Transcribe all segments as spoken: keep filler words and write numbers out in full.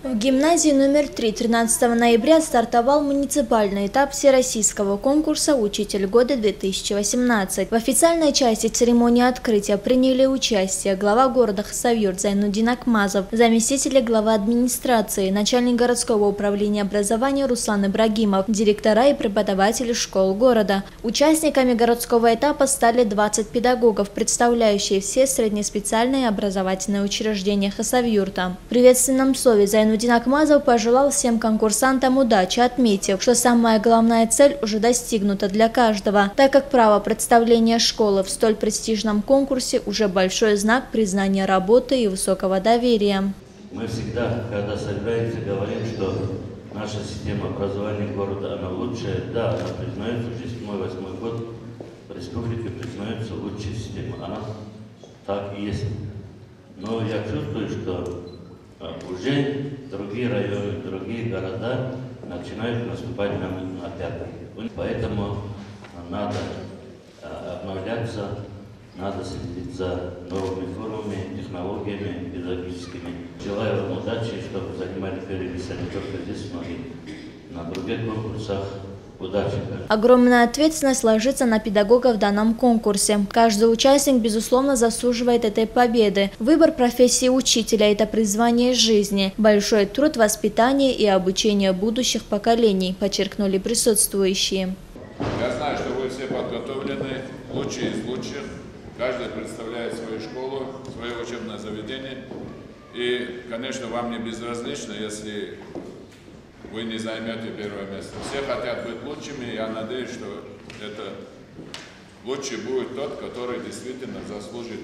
В гимназии номер три тринадцатого ноября стартовал муниципальный этап всероссийского конкурса «Учитель года две тысячи восемнадцать». В официальной части церемонии открытия приняли участие глава города Хасавюрт Зайнудин Акмазов, заместитель главы администрации, начальник городского управления образования Руслан Ибрагимов, директора и преподаватели школ города. Участниками городского этапа стали двадцать педагогов, представляющие все среднеспециальные образовательные учреждения Хасавюрта. В приветственном слове Зайнудин Зайнудин Акмазов пожелал всем конкурсантам удачи, отметив, что самая главная цель уже достигнута для каждого, так как право представления школы в столь престижном конкурсе уже большой знак признания работы и высокого доверия. Мы всегда, когда собираемся, говорим, что наша система образования города, она лучшая. Да, она признается, уже седьмой-восьмой год в республике признается лучшей системой. Она так и есть. Но я чувствую, что уже другие районы, другие города начинают наступать нам на пятки. Поэтому надо обновляться, надо следить за новыми формами, технологиями педагогическими. Желаю вам удачи, чтобы занимали первые места не только здесь, но и на других конкурсах. Удачи. Огромная ответственность ложится на педагога в данном конкурсе. Каждый участник, безусловно, заслуживает этой победы. Выбор профессии учителя – это призвание жизни. Большой труд, воспитание и обучение будущих поколений, подчеркнули присутствующие. Я знаю, что вы все подготовлены, лучшие из лучших. Каждый представляет свою школу, свое учебное заведение. И, конечно, вам не безразлично, если вы не займете первое место. Все хотят быть лучшими, я надеюсь, что это лучший будет тот, который действительно заслужит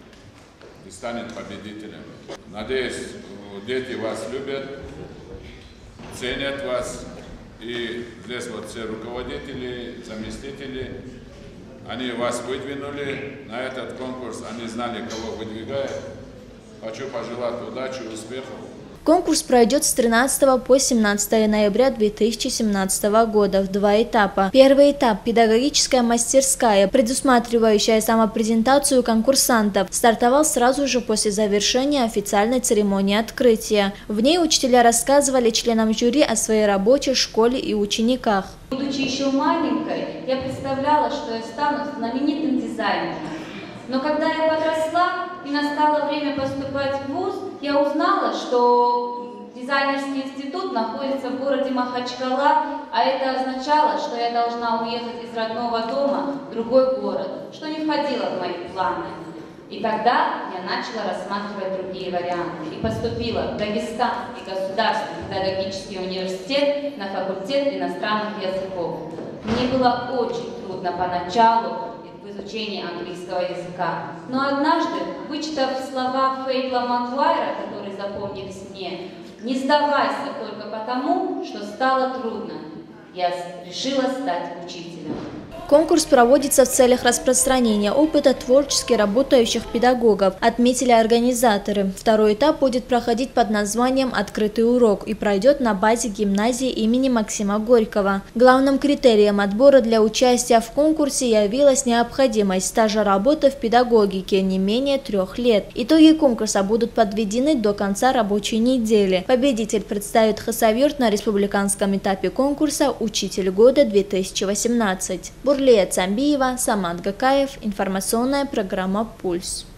и станет победителем. Надеюсь, дети вас любят, ценят вас. И здесь вот все руководители, заместители, они вас выдвинули на этот конкурс, они знали, кого выдвигают. Хочу пожелать удачи, успехов. Конкурс пройдет с тринадцатого по семнадцатое ноября две тысячи семнадцатого года в два этапа. Первый этап – педагогическая мастерская, предусматривающая самопрезентацию конкурсантов, стартовал сразу же после завершения официальной церемонии открытия. В ней учителя рассказывали членам жюри о своей работе, школе и учениках. Будучи еще маленькой, я представляла, что я стану знаменитым дизайнером. Но когда я подросла и настало время поступать в вуз, я узнала, что дизайнерский институт находится в городе Махачкала, а это означало, что я должна уехать из родного дома в другой город, что не входило в мои планы. И тогда я начала рассматривать другие варианты и поступила в Дагестанский государственный педагогический университет на факультет иностранных языков. Мне было очень трудно поначалу изучение английского языка. Но однажды, вычитав слова Фейгла Макгуайра, которые запомнились мне, «Не сдавайся только потому, что стало трудно», я решила стать учителем. Конкурс проводится в целях распространения опыта творчески работающих педагогов, отметили организаторы. Второй этап будет проходить под названием «Открытый урок» и пройдет на базе гимназии имени Максима Горького. Главным критерием отбора для участия в конкурсе явилась необходимость стажа работы в педагогике не менее трех лет. Итоги конкурса будут подведены до конца рабочей недели. Победитель представит Хасавюрт на республиканском этапе конкурса «Учитель года две тысячи восемнадцать». Бурлея Цамбиева, Самат Гакаев. Информационная программа «Пульс».